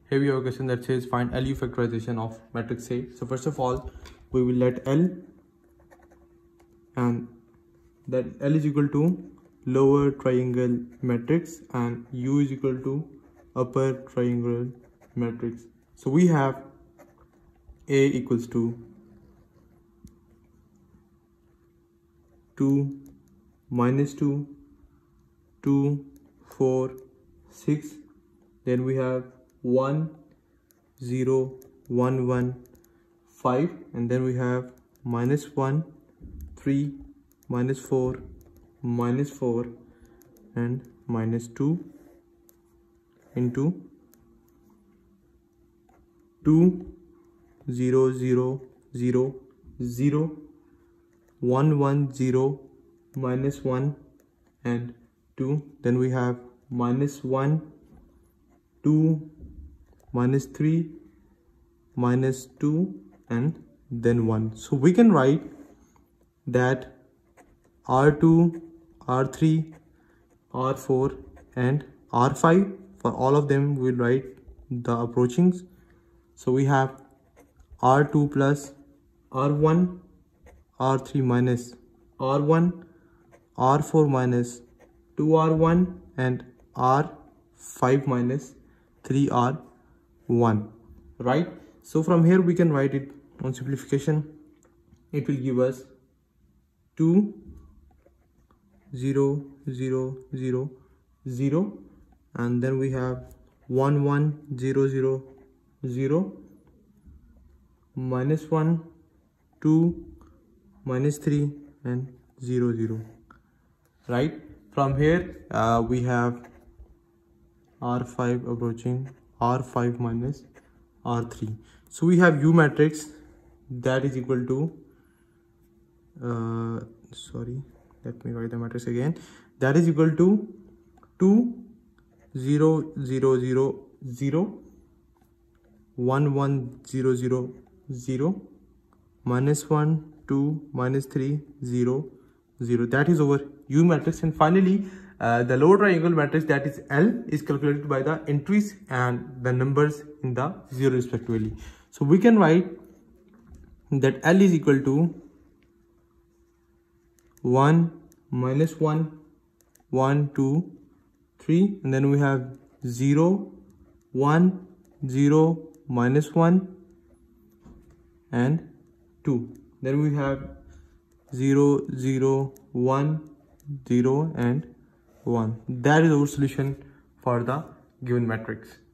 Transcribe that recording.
Here we have a question that says find LU factorization of matrix A. So first of all, we will let L, and that L is equal to lower triangle matrix and U is equal to upper triangle matrix. So we have A equals to 2, minus 2, 2, 4, 6. Then we have 1, 0, 1, 1, 5. And then we have minus 1, 3, minus 4, minus 4, and minus 2 into 2, 0, 0, 0, 0, 1, 1, 0, minus 1 and 2. Then we have minus 1, 2, minus 3, minus 2, and then 1. So we can write that R2, R3, R4 and R5, for all of them we'll write the approachings. So we have R2 plus R1, R3 minus R1, R4 minus 2R1 and R5 minus 3R1, right? So from here we can write it on simplification. It will give us 2, 0, 0, 0, 0, and then we have 1, 1, 0, 0, 0, minus 1, 2, minus 3 and 0, 0, right? From here we have R5 approaching R5 minus R3. So we have U matrix that is equal to let me write the matrix again. That is equal to 2, 0, 0, 0, 0, 1, 1, 0, 0, 0, minus 1, 2, minus 3, 0, 0. That is our U matrix. And finally, the lower triangle matrix, that is L, is calculated by the entries and the numbers in the 0 respectively. So we can write that L is equal to 1, minus 1, 1, 2, 3, and then we have 0, 1, 0, minus 1 and 2. Then we have 0, 0, 1, 0 and 1. That is our solution for the given matrix.